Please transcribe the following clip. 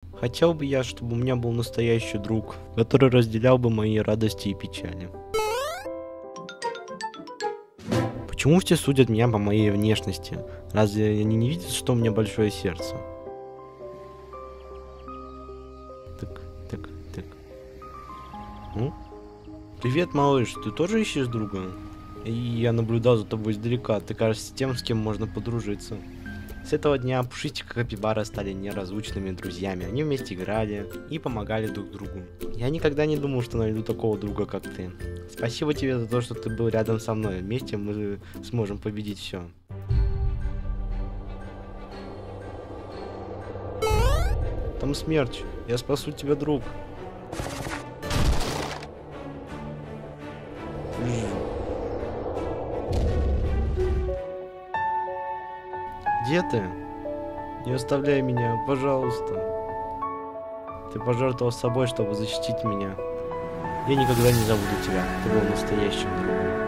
Хотел бы я, чтобы у меня был настоящий друг, который разделял бы мои радости и печали. Почему все судят меня по моей внешности? Разве они не видят, что у меня большое сердце? Так, так, так. Ну? Привет, малыш, ты тоже ищешь друга? И я наблюдал за тобой издалека, ты кажешься тем, с кем можно подружиться. С этого дня Пушистик и Капибара стали неразлучными друзьями. Они вместе играли и помогали друг другу. Я никогда не думал, что найду такого друга, как ты. Спасибо тебе за то, что ты был рядом со мной. Вместе мы сможем победить все. Там Смерч, я спасу тебя, друг. Где ты? Не оставляй меня, пожалуйста. Ты пожертвовал собой, чтобы защитить меня. Я никогда не забуду тебя. Ты был настоящим другом.